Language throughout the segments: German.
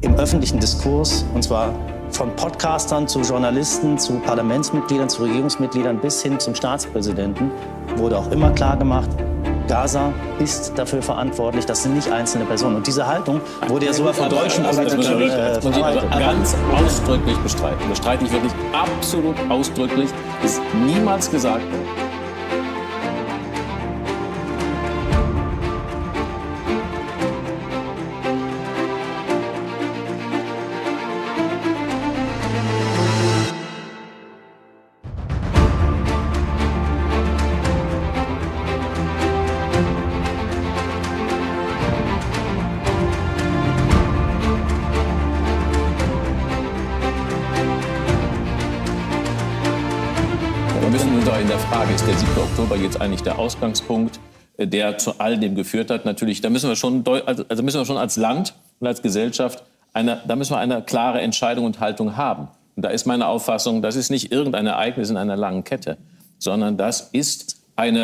im öffentlichen Diskurs, und zwar von Podcastern zu Journalisten, zu Parlamentsmitgliedern, zu Regierungsmitgliedern bis hin zum Staatspräsidenten, wurde auch immer klar gemacht, Gaza ist dafür verantwortlich, das sind nicht einzelne Personen. Und diese Haltung wurde ja sogar von deutschen Politikern verbreitet. Ganz ausdrücklich bestreiten. Bestreite ich wirklich absolut ausdrücklich. Ist niemals gesagt worden. In der Frage, ist der 7. Oktober jetzt eigentlich der Ausgangspunkt, der zu all dem geführt hat? Natürlich, da müssen wir schon, als Land und als Gesellschaft eine klare Entscheidung und Haltung haben. Und da ist meine Auffassung, das ist nicht irgendein Ereignis in einer langen Kette, sondern das ist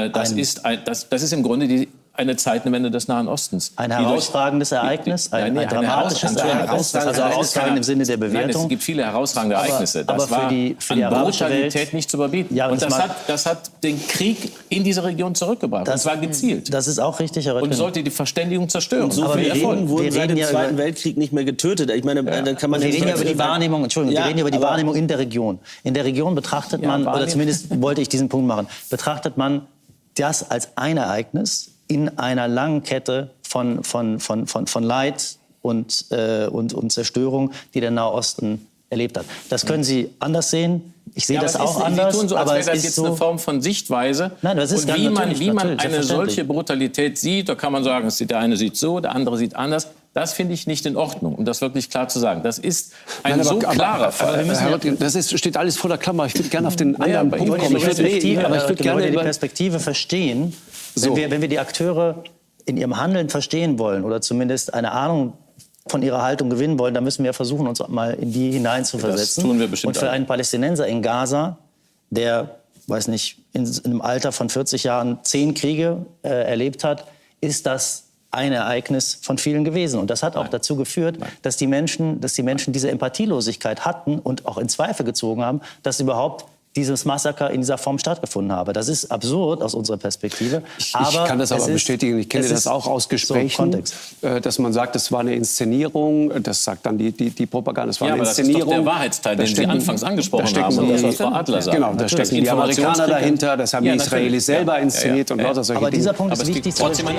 im Grunde eine Zeitenwende des Nahen Ostens. Ein herausragendes Ereignis, ein dramatisches Ereignis, also herausragend im Sinne der Bewertung. Nein, es gibt viele herausragende Ereignisse. Das war an Brutalität nicht zu überbieten. Ja, und das hat den Krieg in diese Region zurückgebracht. Das war gezielt. Das ist auch richtig, Herr Röttgen. Und sollte die Verständigung zerstören. Und so viele Leben wurden seit dem Zweiten Weltkrieg nicht mehr getötet. Ich meine, da kann man wir reden ja über die Wahrnehmung, Entschuldigung, wir reden über die Wahrnehmung in der Region. In der Region betrachtet man, oder zumindest wollte ich diesen Punkt machen, betrachtet man das als ein Ereignis in einer langen Kette von Leid und Zerstörung, die der Nahe Osten erlebt hat. Das können Sie anders sehen. Ich sehe das auch anders. Sie tun so, als wäre das jetzt eine Form von Sichtweise. Nein, das ist und wie man eine solche Brutalität sieht, da kann man sagen, der eine sieht so, der andere sieht anders. Das finde ich nicht in Ordnung, um das wirklich klar zu sagen. Das ist ein klarer Fall. Herr Röttgen, steht alles vor der Klammer. Ich würde gerne auf den anderen Punkt kommen. Ich würde gerne die Perspektive verstehen. So. Wenn wir die Akteure in ihrem Handeln verstehen wollen oder zumindest eine Ahnung von ihrer Haltung gewinnen wollen, dann müssen wir versuchen, uns mal in die hineinzuversetzen. Das tun wir bestimmt. Und für einen Palästinenser in Gaza, der, weiß nicht, in einem Alter von 40 Jahren 10 Kriege erlebt hat, ist das ein Ereignis von vielen gewesen. Und das hat auch dazu geführt, dass die Menschen diese Empathielosigkeit hatten und auch in Zweifel gezogen haben, dass überhaupt dieses Massaker in dieser Form stattgefunden habe. Das ist absurd aus unserer Perspektive. Ich kann das aber bestätigen. Ich kenne das auch aus Gesprächen, dass man sagt, das war eine Inszenierung. Das sagt dann die Propaganda, das war eine Inszenierung. Das ist doch der Wahrheitsteil, den Sie anfangs angesprochen haben. Und das, was Frau Adler sagt. Genau, da stecken die Amerikaner dahinter. Das haben die Israelis selber inszeniert. Und lauter solche aber dieser Dinge. Punkt ist wichtig zu verstehen.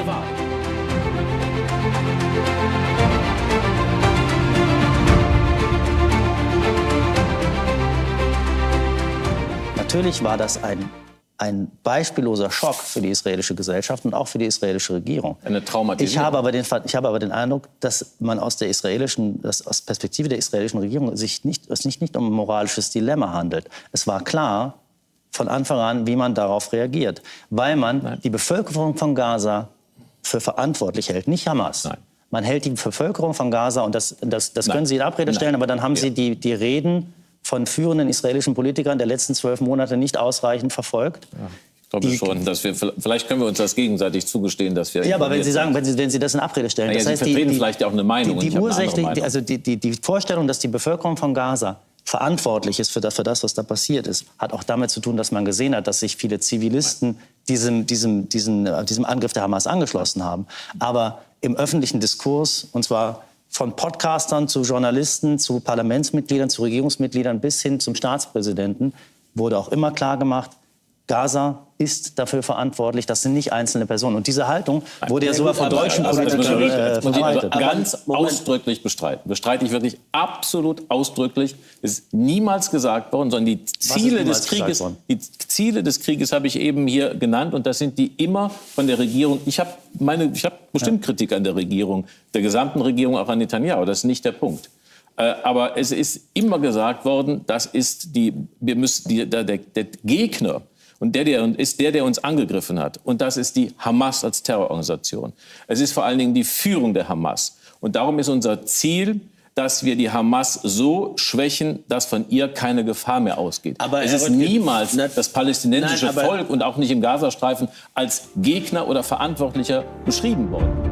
Natürlich war das ein beispielloser Schock für die israelische Gesellschaft und auch für die israelische Regierung. Eine Traumatisierung. Ich habe aber den Eindruck, dass man aus Perspektive der israelischen Regierung es sich nicht um ein moralisches Dilemma handelt. Es war klar von Anfang an, wie man darauf reagiert, weil man die Bevölkerung von Gaza für verantwortlich hält, nicht Hamas. Nein. Man hält die Bevölkerung von Gaza, und das können Sie in Abrede stellen, aber dann haben Sie die Reden von führenden israelischen Politikern der letzten 12 Monate nicht ausreichend verfolgt. Ja, ich glaube schon, dass vielleicht können wir uns das gegenseitig zugestehen, dass wir... Ja, aber wenn Sie das in Abrede stellen... Das heißt, Sie vertreten vielleicht auch eine Meinung. Die Vorstellung, dass die Bevölkerung von Gaza verantwortlich ist für das, was da passiert ist, hat auch damit zu tun, dass man gesehen hat, dass sich viele Zivilisten diesem Angriff der Hamas angeschlossen haben. Aber im öffentlichen Diskurs, und zwar von Podcastern zu Journalisten, zu Parlamentsmitgliedern, zu Regierungsmitgliedern bis hin zum Staatspräsidenten, wurde auch immer klar gemacht, Gaza ist dafür verantwortlich, das sind nicht einzelne Personen. Und diese Haltung wurde ja sogar von deutschen Politikern verbreitet. Ganz ausdrücklich bestreiten. Bestreite ich wirklich absolut ausdrücklich. Es ist niemals gesagt worden, sondern die Ziele des Krieges habe ich eben hier genannt. Und das sind die immer von der Regierung. Ich habe bestimmt Kritik an der Regierung, der gesamten Regierung, auch an Netanyahu. Das ist nicht der Punkt. Aber es ist immer gesagt worden, das ist der Gegner. Und der uns angegriffen hat. Und das ist die Hamas als Terrororganisation. Es ist vor allen Dingen die Führung der Hamas. Und darum ist unser Ziel, dass wir die Hamas so schwächen, dass von ihr keine Gefahr mehr ausgeht. Aber es ist niemals das palästinensische Volk und auch nicht im Gazastreifen als Gegner oder Verantwortlicher beschrieben worden.